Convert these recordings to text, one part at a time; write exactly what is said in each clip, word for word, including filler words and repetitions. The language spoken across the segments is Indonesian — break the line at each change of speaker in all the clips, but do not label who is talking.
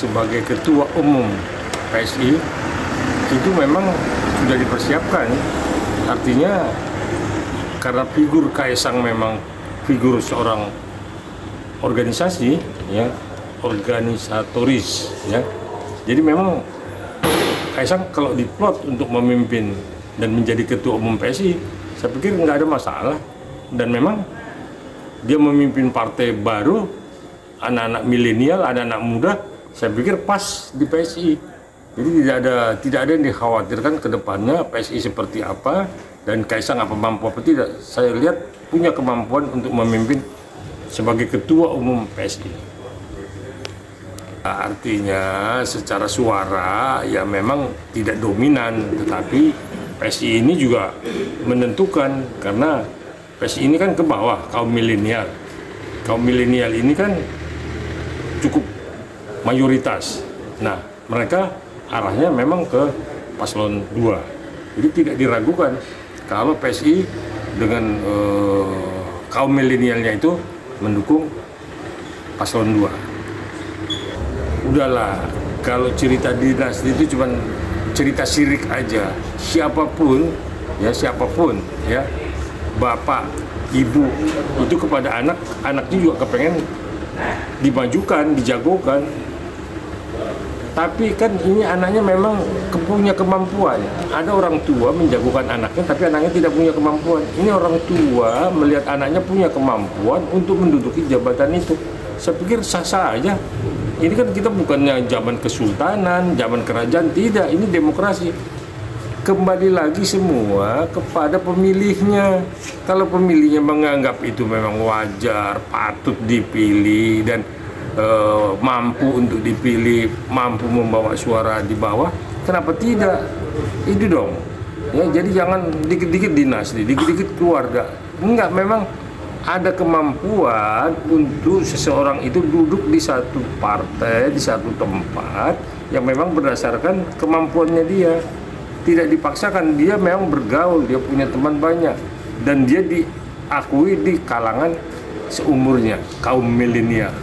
sebagai ketua umum P S I itu memang sudah dipersiapkan. Artinya karena figur Kaisang memang figur seorang organisasi, ya, organisatoris, ya. Jadi memang Kaisang kalau diplot untuk memimpin dan menjadi ketua umum P S I, saya pikir nggak ada masalah. Dan memang dia memimpin partai baru, anak-anak milenial, anak-anak muda, saya pikir pas di P S I. Jadi tidak ada tidak ada yang dikhawatirkan ke depannya P S I seperti apa dan Kaisang apa mampu apa tidak. Saya lihat punya kemampuan untuk memimpin sebagai ketua umum P S I. Artinya secara suara ya memang tidak dominan, tetapi P S I ini juga menentukan karena P S I ini kan ke bawah, kaum milenial. Kaum milenial ini kan cukup mayoritas. Nah, mereka arahnya memang ke paslon dua. Jadi tidak diragukan kalau P S I dengan eh, kaum milenialnya itu mendukung paslon dua. Udahlah, kalau cerita dinasti itu cuma cerita sirik aja. Siapapun, ya siapapun, ya bapak, ibu itu kepada anak, anaknya juga kepengen dimajukan, dijagokan. Tapi kan ini anaknya memang punya kemampuan. Ada orang tua menjagokan anaknya, tapi anaknya tidak punya kemampuan. Ini orang tua melihat anaknya punya kemampuan untuk menduduki jabatan itu. Saya pikir sah-sah aja. Ini kan kita bukannya zaman kesultanan, zaman kerajaan, tidak. Ini demokrasi. Kembali lagi semua kepada pemilihnya. Kalau pemilihnya menganggap itu memang wajar, patut dipilih, dan Uh, mampu untuk dipilih, mampu membawa suara di bawah, kenapa tidak? Itu dong. Ya, jadi jangan dikit-dikit dinasti, dikit-dikit keluarga. Enggak, memang ada kemampuan untuk seseorang itu duduk di satu partai, di satu tempat yang memang berdasarkan kemampuannya dia. Tidak dipaksakan, dia memang bergaul, dia punya teman banyak, dan dia diakui di kalangan seumurnya, kaum milenial.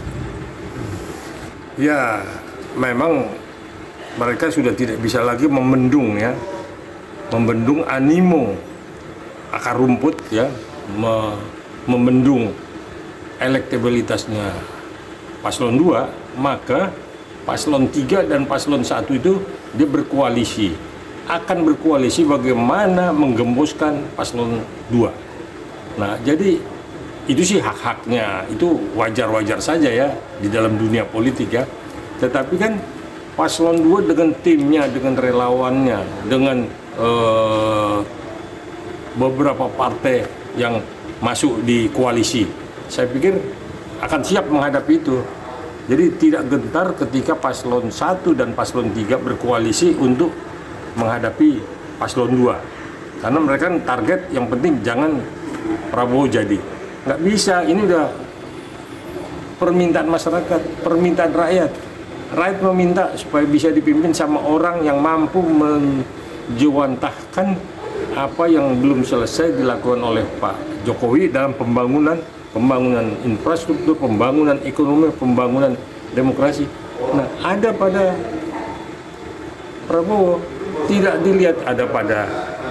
Ya, memang mereka sudah tidak bisa lagi membendung, ya, membendung animo akar rumput, ya, me membendung elektabilitasnya paslon dua, maka paslon tiga dan paslon satu itu dia berkoalisi, akan berkoalisi bagaimana menggembuskan paslon dua. Nah, jadi itu sih hak-haknya, itu wajar-wajar saja ya di dalam dunia politik ya. Tetapi kan paslon dua dengan timnya, dengan relawannya, dengan uh, beberapa partai yang masuk di koalisi, saya pikir akan siap menghadapi itu. Jadi tidak gentar ketika paslon satu dan paslon tiga berkoalisi untuk menghadapi paslon dua. Karena mereka target yang penting jangan Prabowo jadi. Nggak bisa, ini udah permintaan masyarakat, permintaan rakyat. Rakyat meminta supaya bisa dipimpin sama orang yang mampu menjewantahkan apa yang belum selesai dilakukan oleh Pak Jokowi dalam pembangunan, pembangunan infrastruktur, pembangunan ekonomi, pembangunan demokrasi. Nah, ada pada Prabowo, tidak dilihat ada pada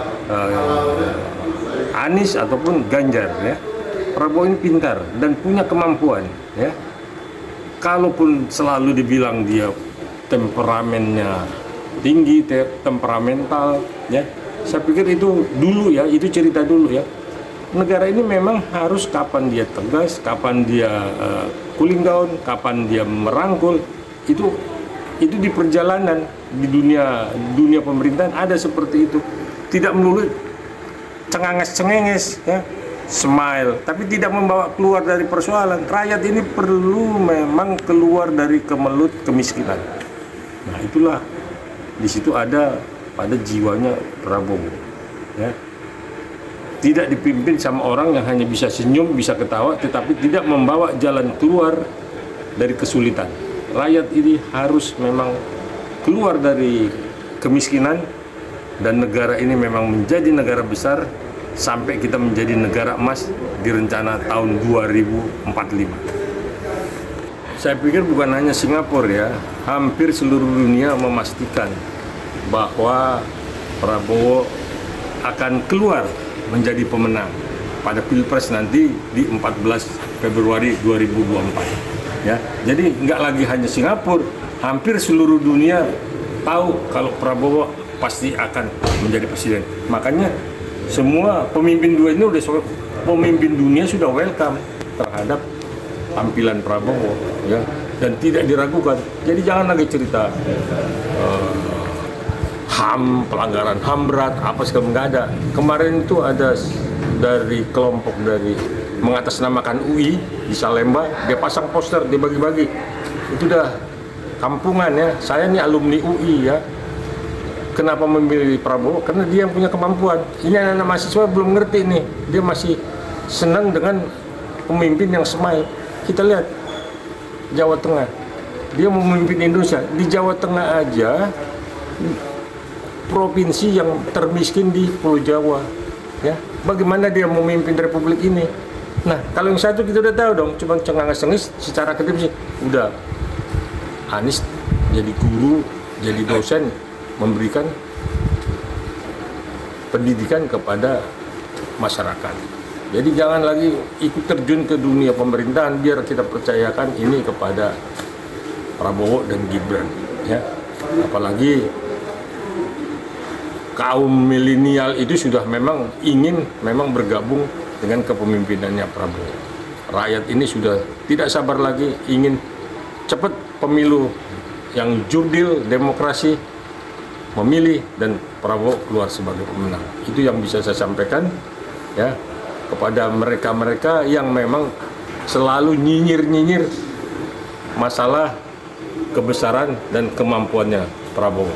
uh, Anies ataupun Ganjar, ya. Prabowo ini pintar dan punya kemampuan, ya. Kalaupun selalu dibilang dia temperamennya tinggi, te temperamental, ya. Saya pikir itu dulu ya, itu cerita dulu ya. Negara ini memang harus kapan dia tegas, kapan dia uh, cooling down, kapan dia merangkul. Itu itu di perjalanan di dunia dunia pemerintahan ada seperti itu. Tidak melulu cenganges-cengenges, ya. Smile, tapi tidak membawa keluar dari persoalan. Rakyat ini perlu memang keluar dari kemelut kemiskinan. Nah, itulah di situ ada pada jiwanya Prabowo, ya. Tidak dipimpin sama orang yang hanya bisa senyum, bisa ketawa, tetapi tidak membawa jalan keluar dari kesulitan. Rakyat ini harus memang keluar dari kemiskinan, dan negara ini memang menjadi negara besar sampai kita menjadi negara emas di rencana tahun dua ribu empat puluh lima. Saya pikir bukan hanya Singapura ya, hampir seluruh dunia memastikan bahwa Prabowo akan keluar menjadi pemenang pada Pilpres nanti di empat belas Februari dua ribu dua puluh empat. Ya, jadi nggak lagi hanya Singapura, hampir seluruh dunia tahu kalau Prabowo pasti akan menjadi presiden. Makanya semua pemimpin dua ini udah pemimpin dunia sudah welcome terhadap tampilan Prabowo, ya, dan tidak diragukan. Jadi jangan lagi cerita uh, H A M, pelanggaran H A M berat, apa segala, nggak ada. Kemarin itu ada dari kelompok dari mengatasnamakan U I di Salemba, dia pasang poster, dia bagi-bagi. Itu udah kampungan ya. Saya nih alumni U I ya. Kenapa memilih Prabowo? Karena dia yang punya kemampuan. Ini anak-anak mahasiswa belum ngerti nih. Dia masih senang dengan pemimpin yang smile. Kita lihat Jawa Tengah, dia mau memimpin Indonesia. Di Jawa Tengah aja, provinsi yang termiskin di Pulau Jawa, ya. Bagaimana dia mau memimpin Republik ini? Nah, kalau yang satu kita udah tahu dong, cuma cengang-cengis secara akademik, udah Anies jadi guru, jadi dosen, memberikan pendidikan kepada masyarakat. Jadi jangan lagi ikut terjun ke dunia pemerintahan, biar kita percayakan ini kepada Prabowo dan Gibran, ya. Apalagi kaum milenial itu sudah memang ingin memang bergabung dengan kepemimpinannya Prabowo. Rakyat ini sudah tidak sabar lagi, ingin cepat pemilu yang jurdil, demokrasi, memilih dan Prabowo keluar sebagai pemenang. Itu yang bisa saya sampaikan, ya, kepada mereka-mereka yang memang selalu nyinyir-nyinyir masalah kebesaran dan kemampuannya Prabowo.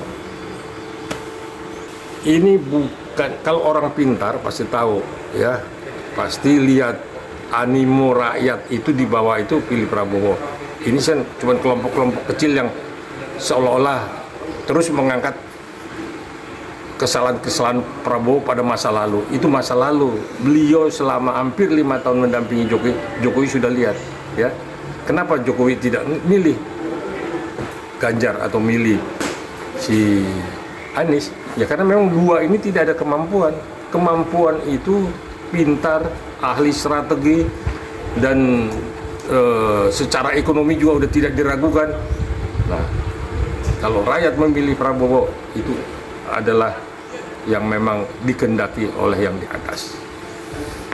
Ini bukan, kalau orang pintar pasti tahu, ya, pasti lihat animo rakyat itu di bawah itu pilih Prabowo. Ini kan cuma kelompok-kelompok kecil yang seolah-olah terus mengangkat kesalahan-kesalahan Prabowo pada masa lalu. Itu masa lalu. Beliau selama hampir lima tahun mendampingi Jokowi, Jokowi sudah lihat, ya. Kenapa Jokowi tidak milih Ganjar atau milih si Anies? Ya karena memang dua ini tidak ada kemampuan. Kemampuan itu pintar, ahli strategi, dan e, secara ekonomi juga udah tidak diragukan. Nah, kalau rakyat memilih Prabowo itu adalah yang memang dikehendaki oleh yang di atas.